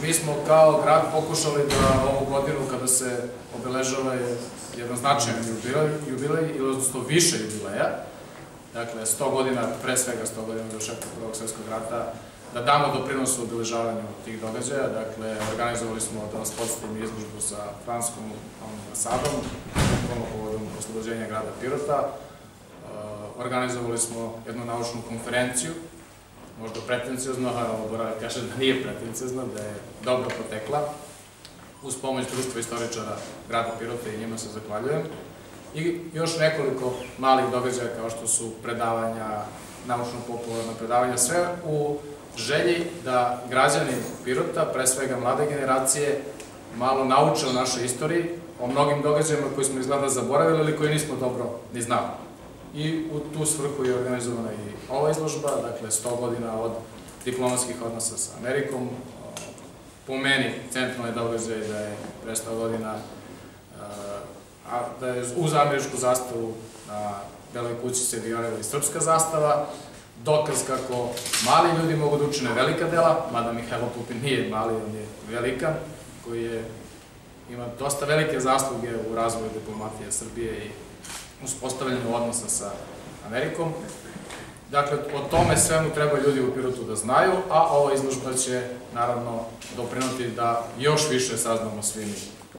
Mi smo kao grad pokušali da ovu godinu, kada se obeležava jedan značajan jubilej, odnosno više jubileja, dakle 100 godina, pre svega 100 godina do završetka Prvog svetskog rata, da damo doprinos u obeležavanju tih događaja. Dakle, organizovali smo, da vas podsjetim, izložbu sa francuskom ambasadom, povodom oslobođenja grada Pirota. Organizovali smo jednu naučnu konferenciju, možda pretenciozno, a moram da kažem da nije pretenciozno, da je dobro potekla, uz pomoć društva istoričara grada Pirota i njima se zahvaljujem. I još nekoliko malih događaja kao što su predavanja, naučno-popularna predavanja, sve u želji da građani Pirota, pre svega mlade generacije, malo nauče o našoj istoriji, o mnogim događajima koji smo izgleda zaboravili ili koji nismo dobro ni znali. I u tu svrhu je organizovana i ova izložba, dakle 100 godina od diplomatskih odnosa sa Amerikom. Po meni centralni događaj da je pre 100 godina, da je uz američku zastavu na Beloj kući se vijorila i srpska zastava, dokaz kako mali ljudi mogu da učine velika dela, mada Mihajlo Pupin nije mali, on je velikan, koji ima dosta velike zasluge u razvoju diplomatije Srbije i uspostavljanju odnosa sa Amerikom. Dakle, o tome svemu treba ljudi u Pirotu da znaju, a ova izložba će naravno doprinuti da još više saznamo svi mi